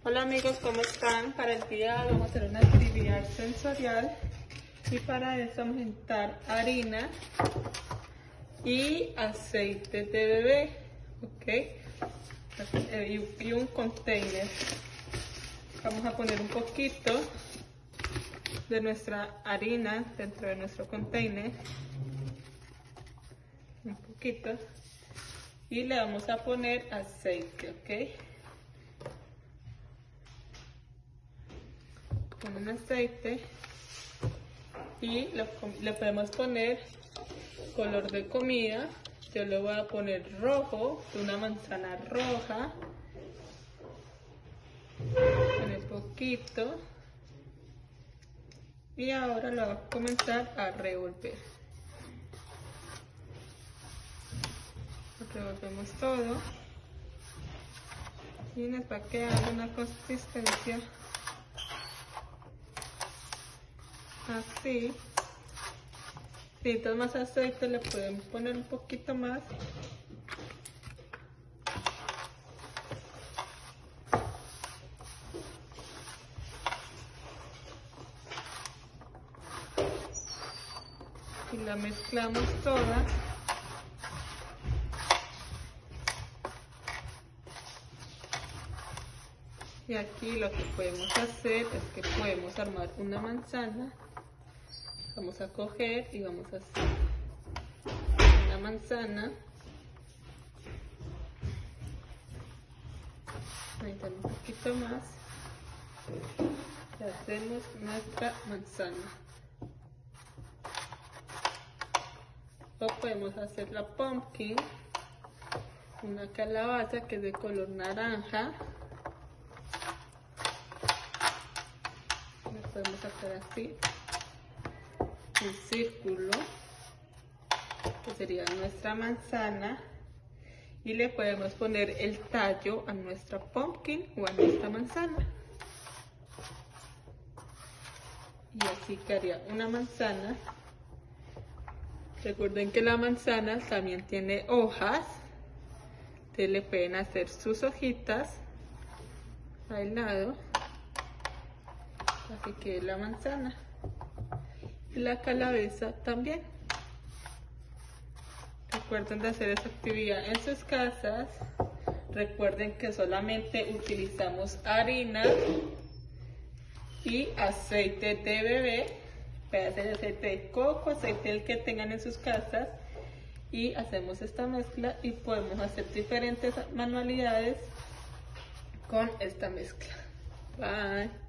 Hola amigos, ¿cómo están? Para el día de hoy vamos a hacer una actividad sensorial y para eso vamos a necesitar harina y aceite de bebé, ¿ok? Y un container. Vamos a poner un poquito de nuestra harina dentro de nuestro container, un poquito, y le vamos a poner aceite, ¿ok? Con un aceite y le podemos poner color de comida. Yo le voy a poner rojo, una manzana roja, un poquito, y ahora lo voy a comenzar a revolver. Revolvemos todo y nos va a quedar una consistencia así. Si necesitas más aceite, le pueden poner un poquito más. Y la mezclamos toda. Y aquí lo que podemos hacer es que podemos armar una manzana. Vamos a coger y vamos a hacer una manzana. Necesitamos un poquito más. Y hacemos nuestra manzana. O podemos hacer la pumpkin, una calabaza que es de color naranja. Lo podemos hacer así, un círculo, que sería nuestra manzana, y le podemos poner el tallo a nuestra pumpkin o a nuestra manzana. Y así quedaría una manzana. Recuerden que la manzana también tiene hojas, entonces le pueden hacer sus hojitas al lado, así que la manzana y la calabaza también. Recuerden de hacer esta actividad en sus casas. Recuerden que solamente utilizamos harina y aceite de bebé. Puede ser aceite de coco, aceite el que tengan en sus casas, y hacemos esta mezcla y podemos hacer diferentes manualidades con esta mezcla. Bye.